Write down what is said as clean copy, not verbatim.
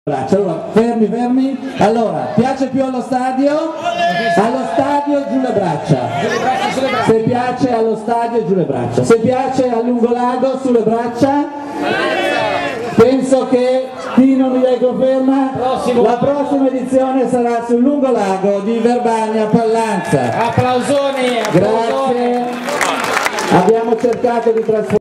Braccia. Allora, fermi. Allora, piace più allo stadio? Allo stadio giù le braccia. Se piace allo stadio giù le braccia. Se piace a Lungolago sulle braccia? Penso che Tino mi dai conferma? La prossima edizione sarà sul Lungolago di Verbania Pallanza. Applausoni. Grazie. Abbiamo cercato di trasformare